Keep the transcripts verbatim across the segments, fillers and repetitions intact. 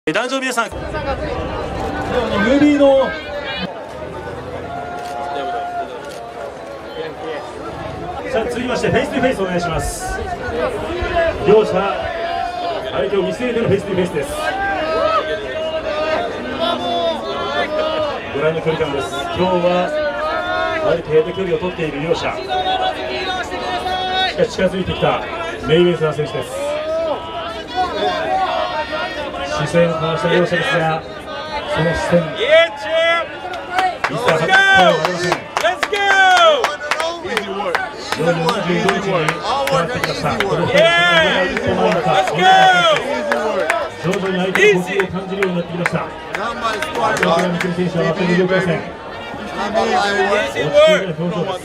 男女皆さん、ムービーのさあ続きましてフェイス2フェイスお願いします。両者相手を見据えてのフェイス2フェイスです。ご覧の距離感です。今日はある程度距離を取っている両者、しかし近づいてきたメイウェザー選手です。視線を交わした両者ですが、その視線ミスターハッカーはありません。よんじゅうごにちに迫ってきました。このふたりの一歩前のか、徐々に相手の呼吸を感じるようになってきました。大倉未来選手は全く動きません。落ち着いた表情です。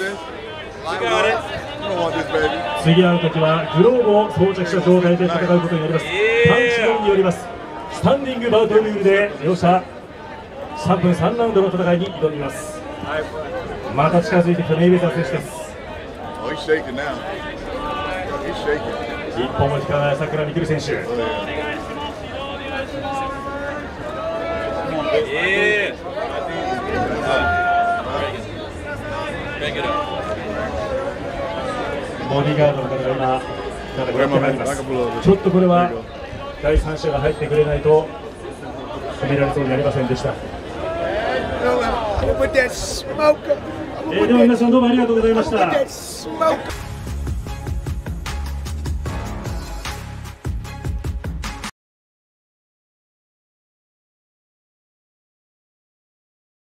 次会うときはグローブを装着した状態で戦うことになります。パンチロンによります。スタンディングバウトルールで両者さんぷんさんラウンドの戦いに挑みます。また近づいてきたメイウェザー選手です。一本も引かない朝倉未来選手。ボディーガードの方が今戦ってまいります。ちょっとこれは第三者が入ってくれないと止められそうになりませんでした。えー、では皆さんどうもありがとうございました。